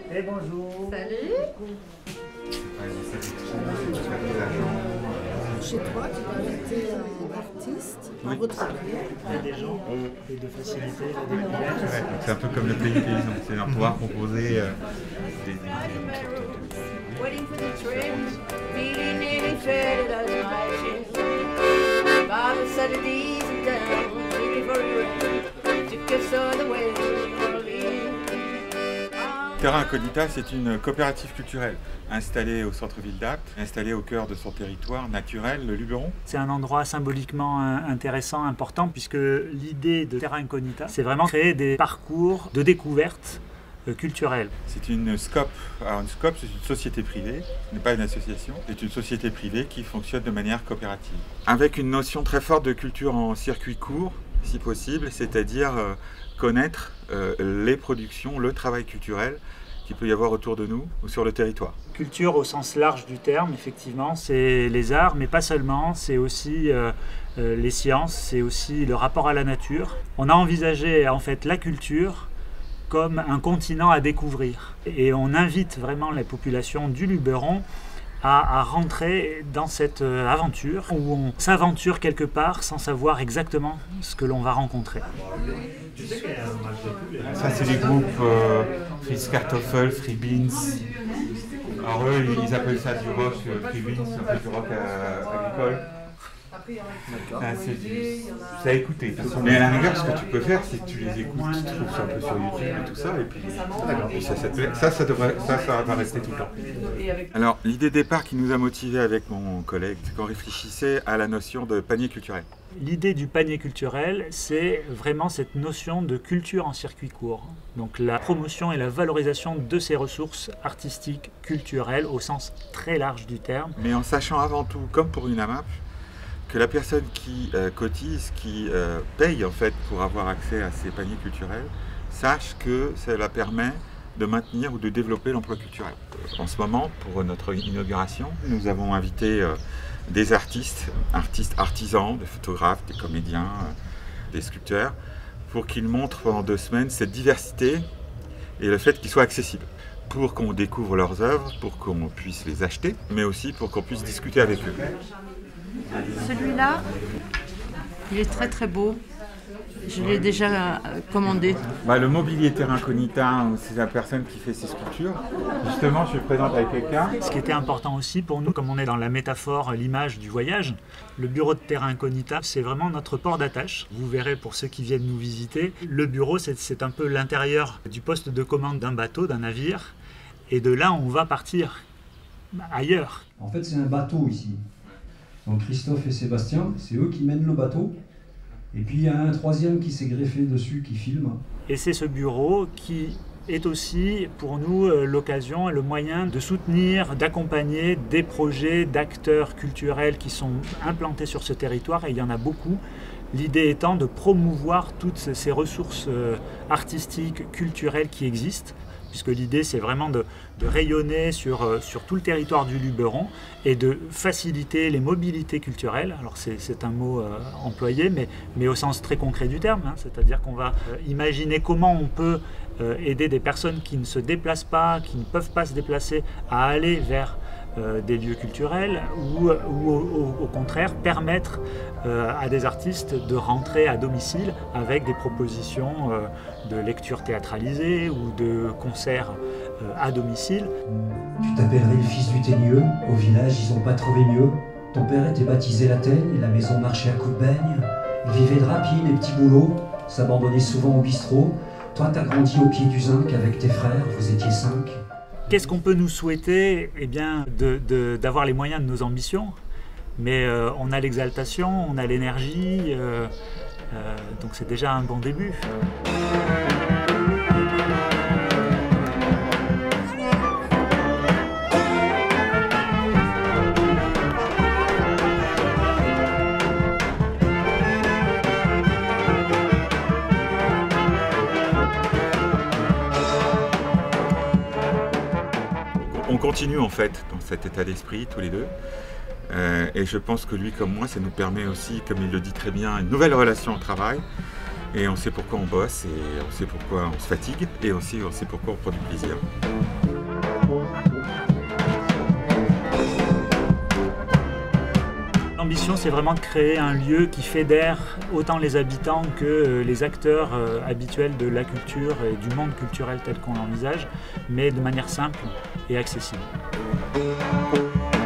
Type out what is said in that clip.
Et bonjour. Salut. Chez toi, tu peux inviter un artiste dans votre lieu. Des gens et de faciliter la découverte. Ouais, c'est un peu comme le pays paysan, c'est de pouvoir proposer des Waiting for the train, feeling nearly faded as my chin. Father said it easy down, waiting for the rain to kiss all the way to Terra Incognita, c'est une coopérative culturelle installée au centre-ville d'Apt, installée au cœur de son territoire naturel, le Luberon. C'est un endroit symboliquement intéressant, important, puisque l'idée de Terra Incognita, c'est vraiment créer des parcours de découverte culturelle. C'est une SCOP. Alors une SCOP, c'est une société privée, ce n'est pas une association, c'est une société privée qui fonctionne de manière coopérative. Avec une notion très forte de culture en circuit court, si possible, c'est-à-dire connaître les productions, le travail culturel qu'il peut y avoir autour de nous ou sur le territoire. Culture au sens large du terme, effectivement, c'est les arts, mais pas seulement, c'est aussi les sciences, c'est aussi le rapport à la nature. On a envisagé en fait la culture comme un continent à découvrir. Et on invite vraiment la population du Luberon à rentrer dans cette aventure où on s'aventure quelque part sans savoir exactement ce que l'on va rencontrer. Ça, c'est les groupes Fritz Kartoffel, Free Beans. Alors eux, ils appellent ça du rock, Free Beans, ça fait du rock agricole. C'est à écouter. Mais à la rigueur, ce que tu peux faire, c'est que tu les écoutes, tu trouves ça un peu sur YouTube et tout ça, et puis ça te plaît. Ça va rester tout le temps. Alors, l'idée de départ qui nous a motivés avec mon collègue, c'est qu'on réfléchissait à la notion de panier culturel. L'idée du panier culturel, c'est vraiment cette notion de culture en circuit court. Donc la promotion et la valorisation de ces ressources artistiques, culturelles, au sens très large du terme. Mais en sachant avant tout, comme pour une AMAP, que la personne qui cotise, qui paye en fait pour avoir accès à ces paniers culturels, sache que cela permet de maintenir ou de développer l'emploi culturel. En ce moment, pour notre inauguration, nous avons invité des artistes, artisans, des photographes, des comédiens, des sculpteurs, pour qu'ils montrent pendant 2 semaines cette diversité et le fait qu'ils soient accessibles, pour qu'on découvre leurs œuvres, pour qu'on puisse les acheter, mais aussi pour qu'on puisse discuter avec eux. Celui-là, il est très très beau. Je l'ai déjà commandé. Le mobilier Terra Incognita, c'est la personne qui fait ses sculptures. Justement, je le présente avec quelqu'un. Ce qui était important aussi pour nous, comme on est dans la métaphore, l'image du voyage, le bureau de Terra Incognita, c'est vraiment notre port d'attache. Vous verrez pour ceux qui viennent nous visiter, le bureau, c'est un peu l'intérieur du poste de commande d'un bateau, d'un navire. Et de là, on va partir ailleurs. En fait, c'est un bateau ici. Donc Christophe et Sébastien, c'est eux qui mènent le bateau. Et puis il y a un troisième qui s'est greffé dessus, qui filme. Et c'est ce bureau qui est aussi pour nous l'occasion et le moyen de soutenir, d'accompagner des projets d'acteurs culturels qui sont implantés sur ce territoire, et il y en a beaucoup. L'idée étant de promouvoir toutes ces ressources artistiques, culturelles qui existent, puisque l'idée c'est vraiment de rayonner sur tout le territoire du Luberon et de faciliter les mobilités culturelles. Alors c'est un mot employé, mais au sens très concret du terme, hein, c'est-à-dire qu'on va imaginer comment on peut aider des personnes qui ne se déplacent pas, qui ne peuvent pas se déplacer, à aller vers des lieux culturels ou au contraire permettre à des artistes de rentrer à domicile avec des propositions de lecture théâtralisée ou de concerts à domicile. Tu t'appellerais le fils du teigneux, au village ils ont pas trouvé mieux. Ton père était baptisé la teigne, la maison marchait à coups de beigne. Il vivait de rapine et petits boulots, s'abandonnait souvent au bistrot. Toi t'as grandi au pied du zinc avec tes frères, vous étiez 5. Qu'est-ce qu'on peut nous souhaiter? Eh bien, d'avoir les moyens de nos ambitions, mais on a l'exaltation, on a l'énergie, donc c'est déjà un bon début. On continue en fait dans cet état d'esprit tous les deux. Et je pense que lui comme moi, ça nous permet aussi, comme il le dit très bien, une nouvelle relation au travail Et on sait pourquoi on bosse, et on sait pourquoi on se fatigue, et aussi on sait pourquoi on prend du plaisir. L'ambition, c'est vraiment de créer un lieu qui fédère autant les habitants que les acteurs habituels de la culture et du monde culturel tel qu'on l'envisage, mais de manière simple et accessible.